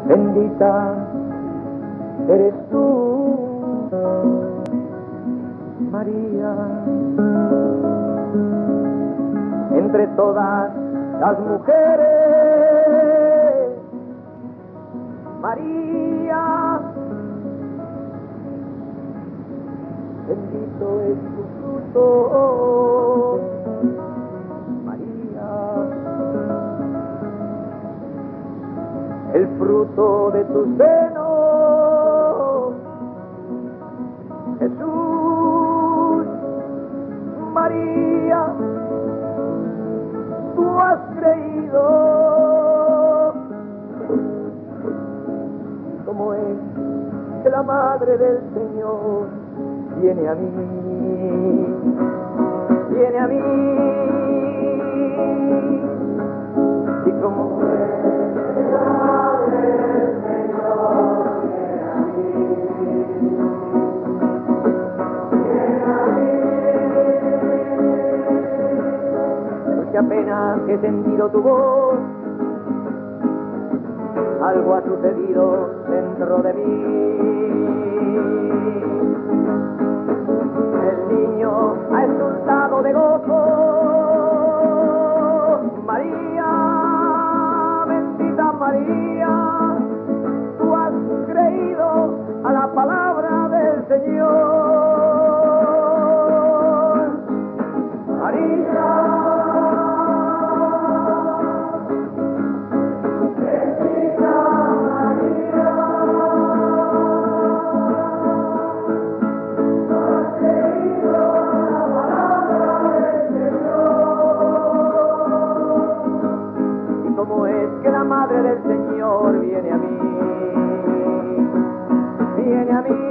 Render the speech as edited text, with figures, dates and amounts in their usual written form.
Bendita eres tú, María, entre todas las mujeres. María, bendito es tu fruto, María, el fruto de tus senos, Jesús. María, tú has creído. ¿Cómo es que la Madre del Señor viene a mí? Viene a mí. Y como es que la Madre del Señor viene a mí. Viene a mí. Porque apenas he sentido tu voz, algo ha sucedido dentro de mí. El niño ha exultado de gozo. María, bendita María, tú has creído a la palabra del Señor. María, ¿cómo es que la Madre del Señor viene a mí? Viene a mí.